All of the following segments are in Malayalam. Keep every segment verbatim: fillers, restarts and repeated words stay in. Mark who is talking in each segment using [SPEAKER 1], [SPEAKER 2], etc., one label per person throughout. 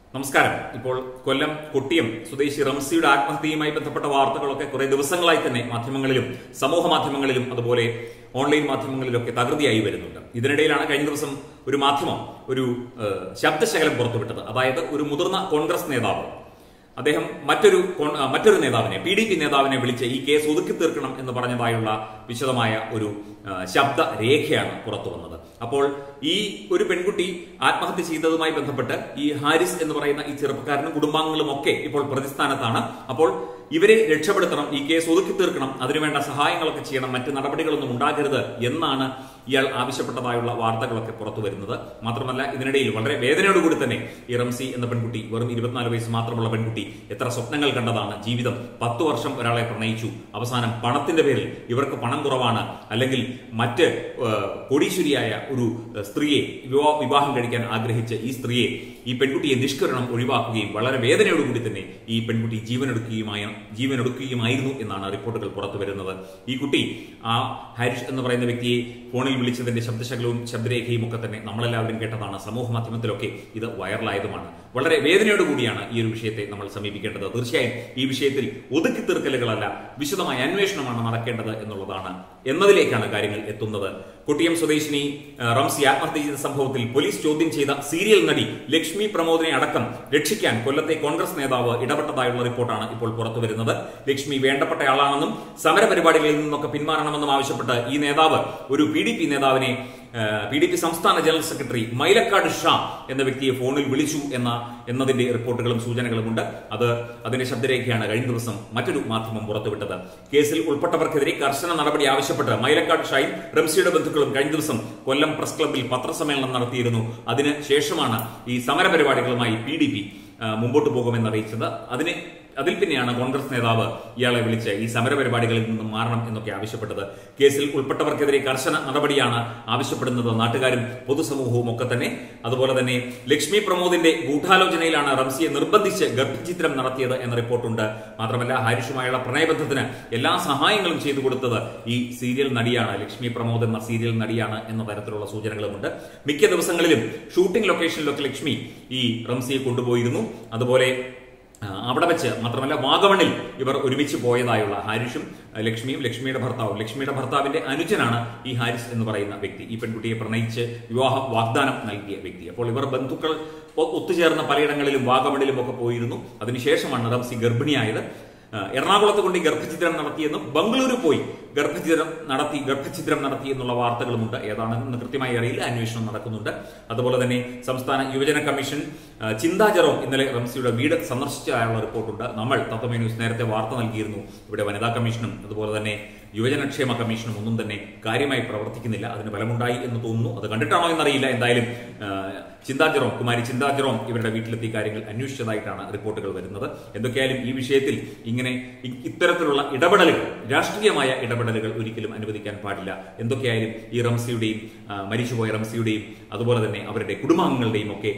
[SPEAKER 1] നമസ്കാരം. ഇപ്പോൾ കൊല്ലം കൊട്ടിയം സ്വദേശി റംസിയുടെ ആത്മഹത്യയുമായി ബന്ധപ്പെട്ട വാർത്തകളൊക്കെ കുറെ ദിവസങ്ങളായി തന്നെ മാധ്യമങ്ങളിലും സമൂഹ മാധ്യമങ്ങളിലും അതുപോലെ ഓൺലൈൻ മാധ്യമങ്ങളിലൊക്കെ തകൃതിയായി വരുന്നുണ്ട്. ഇതിനിടയിലാണ് കഴിഞ്ഞ ദിവസം ഒരു മാധ്യമം ഒരു ശബ്ദശകലം പുറത്തുവിട്ടത്. അതായത് ഒരു മുതിർന്ന കോൺഗ്രസ് നേതാവ് അദ്ദേഹം മറ്റൊരു മറ്റൊരു നേതാവിനെ പി ഡി പി നേതാവിനെ വിളിച്ച് ഈ കേസ് ഒതുക്കി തീർക്കണം എന്ന് പറഞ്ഞതായുള്ള വിശദമായ ഒരു ശബ്ദ രേഖയാണ് പുറത്തു വന്നത്. അപ്പോൾ ഈ ഒരു പെൺകുട്ടി ആത്മഹത്യ ചെയ്തതുമായി ബന്ധപ്പെട്ട് ഈ ഹാരിസ് എന്ന് പറയുന്ന ഈ ചെറുപ്പക്കാരനും കുടുംബാംഗങ്ങളും ഒക്കെ ഇപ്പോൾ പ്രതിസ്ഥാനത്താണ്. അപ്പോൾ ഇവരെ രക്ഷപ്പെടുത്തണം, ഈ കേസ് ഒതുക്കി തീർക്കണം, അതിനുവേണ്ട സഹായങ്ങളൊക്കെ ചെയ്യണം, മറ്റ് നടപടികളൊന്നും ഉണ്ടാകരുത് എന്നാണ് ഇയാൾ ആവശ്യപ്പെട്ടതായുള്ള വാർത്തകളൊക്കെ പുറത്തു വരുന്നത്. മാത്രമല്ല ഇതിനിടയിൽ വളരെ വേദനയോടുകൂടി തന്നെ ഈ റംസി എന്ന പെൺകുട്ടി, വെറും ഇരുപത്തിനാല് വയസ്സ് മാത്രമുള്ള പെൺകുട്ടി, എത്ര സ്വപ്നങ്ങൾ കണ്ടതാണ്. ജീവിതം പത്തു വർഷം ഒരാളെ പ്രണയിച്ചു, അവസാനം പണത്തിന്റെ പേരിൽ ഇവർക്ക് പണം കുറവാണ്, അല്ലെങ്കിൽ മറ്റ് കോടീശ്വരിയായ ഒരു സ്ത്രീയെ വിവാഹം കഴിക്കാൻ ആഗ്രഹിച്ച ഈ സ്ത്രീയെ ഈ പെൺകുട്ടിയെ നിഷ്കരണം ഒഴിവാക്കുകയും വളരെ വേദനയോടുകൂടി തന്നെ ഈ പെൺകുട്ടി ജീവനെടുക്കുകയുമായ ജീവനെടുക്കുകയുമായിരുന്നു എന്നാണ് റിപ്പോർട്ടുകൾ പുറത്തു വരുന്നത്. ഈ കുട്ടി ആ ഹാരിഷ് എന്ന് പറയുന്ന വ്യക്തിയെ ഫോണിൽ വിളിച്ചതിന്റെ ശബ്ദശകലവും ശബ്ദരേഖയും ഒക്കെ തന്നെ നമ്മളെല്ലാവരും കേട്ടതാണ്. സമൂഹ മാധ്യമത്തിലൊക്കെ ഇത് വൈറലായതുമാണ്. വളരെ വേദനയോടുകൂടിയാണ് ഈ ഒരു വിഷയത്തെ നമ്മൾ സമീപിക്കേണ്ടത്. തീർച്ചയായും ഈ വിഷയത്തിൽ ഒതുക്കി തീർക്കലുകളല്ല, വിശദമായ അന്വേഷണമാണ് നടക്കേണ്ടത് എന്നുള്ളതാണ് എന്നതിലേക്കാണ് കാര്യങ്ങൾ എത്തുന്നത്. കൊട്ടിയം സ്വദേശിനി റംസി ആത്മഹത്യ ചെയ്ത സംഭവത്തിൽ പോലീസ് ചോദ്യം ചെയ്ത സീരിയൽ നടി ലക്ഷ്മി പ്രമോദിനെ അടക്കം രക്ഷിക്കാൻ കൊല്ലത്തെ കോൺഗ്രസ് നേതാവ് ഇടപെട്ടതായുള്ള റിപ്പോർട്ടാണ് ഇപ്പോൾ പുറത്തു വരുന്നത്. ലക്ഷ്മി വേണ്ടപ്പെട്ടയാളാണെന്നും സമരപരിപാടികളിൽ നിന്നൊക്കെ പിന്മാറണമെന്നും ആവശ്യപ്പെട്ട് ഈ നേതാവ് ഒരു പി ഡി പി നേതാവിനെ പി ഡി പി സംസ്ഥാന ജനറൽ സെക്രട്ടറി മൈലക്കാട് ഷാ എന്ന വ്യക്തിയെ ഫോണിൽ വിളിച്ചു എന്ന എന്നതിന്റെ റിപ്പോർട്ടുകളും സൂചനകളും ഉണ്ട്. അത് അതിന്റെ ശബ്ദരേഖയാണ് കഴിഞ്ഞ ദിവസം മറ്റൊരു മാധ്യമം പുറത്തുവിട്ടത്. കേസിൽ ഉൾപ്പെട്ടവർക്കെതിരെ കർശന നടപടി ആവശ്യപ്പെട്ട് മൈലക്കാട് ഷായും റംസിയുടെ ബന്ധുക്കളും കഴിഞ്ഞ ദിവസം കൊല്ലം പ്രസ് ക്ലബ്ബിൽ പത്രസമ്മേളനം നടത്തിയിരുന്നു. അതിന് ശേഷമാണ് ഈ സമരപരിപാടികളുമായി പി ഡി പി മുമ്പോട്ട് പോകുമെന്ന് അറിയിച്ചത്. അതിന് അതിൽ പിന്നെയാണ് കോൺഗ്രസ് നേതാവ് ഇയാളെ വിളിച്ച് ഈ സമരപരിപാടികളിൽ നിന്നും മാറണം എന്നൊക്കെ ആവശ്യപ്പെട്ടത്. കേസിൽ ഉൾപ്പെട്ടവർക്കെതിരെ കർശന നടപടിയാണ് ആവശ്യപ്പെടുന്നത് നാട്ടുകാരും പൊതുസമൂഹവും ഒക്കെ തന്നെ. അതുപോലെ തന്നെ ലക്ഷ്മി പ്രമോദിന്റെ ഗൂഢാലോചനയിലാണ് റംസിയെ നിർബന്ധിച്ച് ഗർഭഛിദ്രം നടത്തിയത് എന്ന റിപ്പോർട്ടുണ്ട്. മാത്രമല്ല ഹാരിഷുമായുള്ള പ്രണയബന്ധത്തിന് എല്ലാ സഹായങ്ങളും ചെയ്തു കൊടുത്തത് ഈ സീരിയൽ നടിയാണ്, ലക്ഷ്മി പ്രമോദ് എന്ന സീരിയൽ നടിയാണ് എന്ന തരത്തിലുള്ള സൂചനകളുമുണ്ട്. മിക്ക ദിവസങ്ങളിലും ഷൂട്ടിംഗ് ലൊക്കേഷനിലൊക്കെ ലക്ഷ്മി ഈ റംസിയെ കൊണ്ടുപോയിരുന്നു. അതുപോലെ അവിടെ വെച്ച് മാത്രമല്ല വാഗമണിൽ ഇവർ ഒരുമിച്ച് പോയതായുള്ള ഹാരിഷും ലക്ഷ്മിയും ലക്ഷ്മിയുടെ ഭർത്താവും ലക്ഷ്മിയുടെ ഭർത്താവിന്റെ അനുജനാണ് ഈ ഹാരിസ് എന്ന് പറയുന്ന വ്യക്തി, ഈ പെൺകുട്ടിയെ പ്രണയിച്ച് വിവാഹ വാഗ്ദാനം നൽകിയ വ്യക്തി. അപ്പോൾ ഇവർ ബന്ധുക്കൾ ഒത്തുചേർന്ന പലയിടങ്ങളിലും വാഗമണിലും ഒക്കെ പോയിരുന്നു. അതിനുശേഷമാണ് റംസി ഗർഭിണിയായത്. എറണാകുളത്ത് കൊണ്ട് ഗർഭഛിദ്രം നടത്തിയെന്നും ബംഗളൂരു പോയി ഗർഭഛിദ്രം നടത്തി ഗർഭഛിദ്രം നടത്തി എന്നുള്ള വാർത്തകളുമുണ്ട്. ഏതാണെന്ന് കൃത്യമായി അറിയില്ല, അന്വേഷണം നടക്കുന്നുണ്ട്. അതുപോലെ തന്നെ സംസ്ഥാന യുവജന കമ്മീഷൻ ചിന്താ ജെറോം ഇന്നലെ റംസിയുടെ വീട് സന്ദർശിച്ചതായുള്ള റിപ്പോർട്ടുണ്ട്. നമ്മൾ തത്വമയി ന്യൂസ് നേരത്തെ വാർത്ത നൽകിയിരുന്നു. ഇവിടെ വനിതാ കമ്മീഷനും അതുപോലെ തന്നെ യുവജനക്ഷേമ കമ്മീഷനും ഒന്നും തന്നെ കാര്യമായി പ്രവർത്തിക്കുന്നില്ല. അതിന് ഫലമുണ്ടായി എന്ന് തോന്നുന്നു. അത് കണ്ടിട്ടാണോ എന്നറിയില്ല. എന്തായാലും ചിന്താ ജെറോം കുമാരി ചിന്താ ജെറോം ഇവരുടെ വീട്ടിലെത്തി കാര്യങ്ങൾ അന്വേഷിച്ചതായിട്ടാണ് റിപ്പോർട്ടുകൾ വരുന്നത്. എന്തൊക്കെയായാലും ഈ വിഷയത്തിൽ ഇങ്ങനെ ഇത്തരത്തിലുള്ള ഇടപെടലുകൾ, രാഷ്ട്രീയമായ ഇടപെടലുകൾ ഒരിക്കലും അനുവദിക്കാൻ പാടില്ല. എന്തൊക്കെയായാലും ഈ റംസിയുടെയും മരിച്ചുപോയ റംസിയുടെയും അതുപോലെ തന്നെ അവരുടെ കുടുംബാംഗങ്ങളുടെയും ഒക്കെ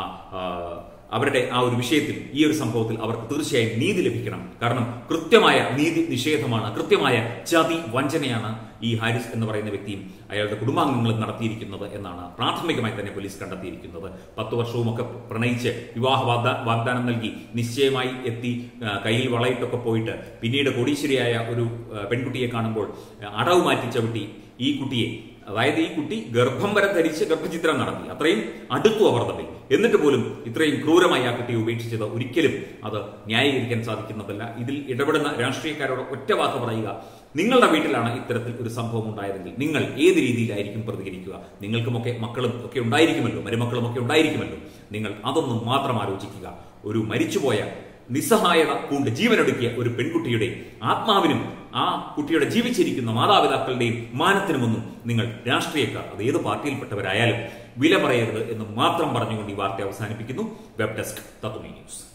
[SPEAKER 1] അവരുടെ ആ ഒരു വിഷയത്തിൽ, ഈ ഒരു സംഭവത്തിൽ അവർക്ക് തീർച്ചയായും നീതി ലഭിക്കണം. കാരണം കൃത്യമായ നീതി നിഷേധമാണ്, കൃത്യമായ ചതി വഞ്ചനയാണ് ഈ ഹാരിസ് എന്ന് പറയുന്ന വ്യക്തിയും അയാളുടെ കുടുംബാംഗങ്ങളും നടത്തിയിരിക്കുന്നത് എന്നാണ് പ്രാഥമികമായി തന്നെ പോലീസ് കണ്ടെത്തിയിരിക്കുന്നത്. പത്തു വർഷവും ഒക്കെ പ്രണയിച്ച് വിവാഹ വാഗ്ദാനം നൽകി നിശ്ചയമായി എത്തി കയ്യിൽ വളയിട്ടൊക്കെ പോയിട്ട് പിന്നീട് കോടീശ്വരിയായ ഒരു പെൺകുട്ടിയെ കാണുമ്പോൾ അടവ് മാറ്റി ചവിട്ടി ഈ കുട്ടിയെ, അതായത് ഈ കുട്ടി ഗർഭം വരെ ധരിച്ച് ഗർഭഛിദ്രം നടത്തി, അത്രയും അടുത്തു അവർ തമ്മിൽ. എന്നിട്ട് പോലും ഇത്രയും ക്രൂരമായി ആ കുട്ടിയെ ഉപേക്ഷിച്ചത് ഒരിക്കലും അത് ന്യായീകരിക്കാൻ സാധിക്കുന്നതല്ല. ഇതിൽ ഇടപെടുന്ന രാഷ്ട്രീയക്കാരോട് ഒറ്റ വാക്ക് പറയുക, നിങ്ങളുടെ വീട്ടിലാണ് ഇത്തരത്തിൽ ഒരു സംഭവം ഉണ്ടായതെങ്കിൽ നിങ്ങൾ ഏത് രീതിയിലായിരിക്കും പ്രതികരിക്കുക? നിങ്ങൾക്കുമൊക്കെ മക്കളും ഒക്കെ ഉണ്ടായിരിക്കുമല്ലോ, മരുമക്കളും ഒക്കെ ഉണ്ടായിരിക്കുമല്ലോ. നിങ്ങൾ അതൊന്നും മാത്രം ആലോചിക്കുക. ഒരു മരിച്ചുപോയ നിസ്സഹായത കൊണ്ട് ജീവനൊടുക്കിയ ഒരു പെൺകുട്ടിയുടെ ആത്മാവിനും ആ കുട്ടിയുടെ ജീവിച്ചിരിക്കുന്ന മാതാപിതാക്കളുടെയും മാനത്തിനുമൊന്നും നിങ്ങൾ രാഷ്ട്രീയക്കാർ, അത് ഏത് പാർട്ടിയിൽപ്പെട്ടവരായാലും, വില പറയരുത് എന്ന് മാത്രം പറഞ്ഞുകൊണ്ട് ഈ വാർത്ത അവസാനിപ്പിക്കുന്നു. Web desk Tatwamayi news.